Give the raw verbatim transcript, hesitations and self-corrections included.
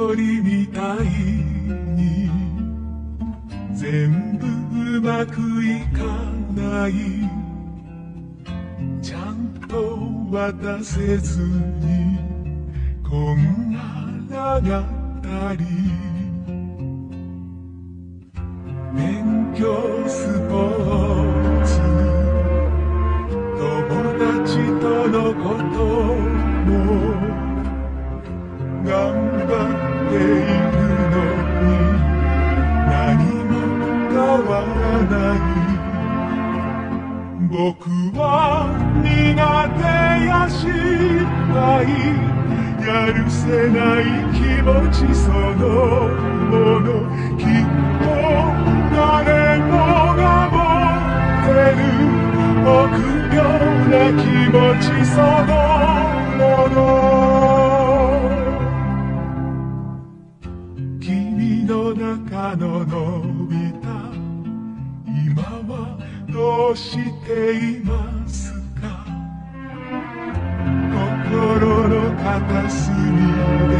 人みたいに全部うまくいかない、ちゃんと渡せずにこんがらがったり、勉強スポーツ友達とのことも頑張っているのに何も変わらない。僕は苦手や失敗、やるせない気持ちそのもの、きっと誰もが持ってる臆病な気持ちそのもの。君の中ののび太、今はどうしていますか。心の片隅で